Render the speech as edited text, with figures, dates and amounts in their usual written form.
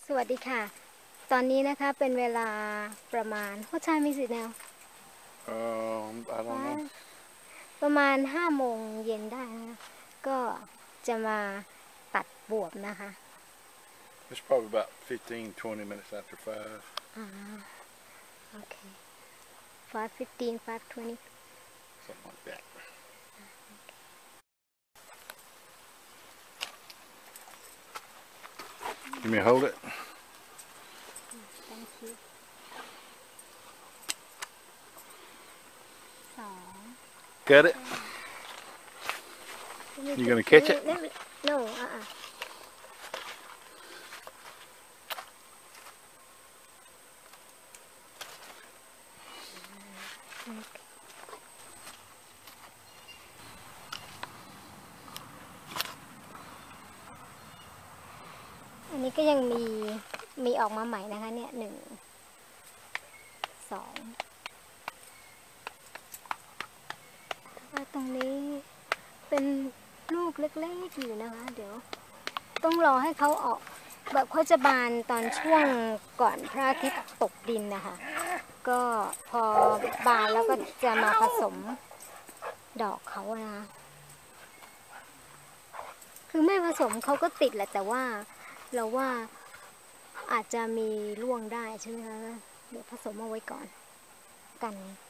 สวัสดีค่ะตอนนี้นะคะเป็นเวลาประมาณ What time is it now I don't know ประมาณ5 โมงเย็นได้นะคะก็จะมาตัดบวบนะคะ It's probably about 15-20 minutes after 5. โอเค 5:15 5:20 Something like that. Let me hold it. Thank you 2 Got it? You gonna catch it? Noอันนี้ก็ยังมีออกมาใหม่นะคะเนี่ย1 2ตรงนี้เป็นลูกเล็กๆอยู่นะคะเดี๋ยวต้องรอให้เขาออกแบบเขาจะบานตอนช่วงก่อนพระอาทิตย์ตกดินนะคะก็พอบานแล้วก็จะมาผสมดอกเขานะคือไม่ผสมเขาก็ติดแหละแต่ว่าเราว่าอาจจะมีร่วงได้ใช่ไหมคะเดี๋ยวผสมเอาไว้ก่อนกัน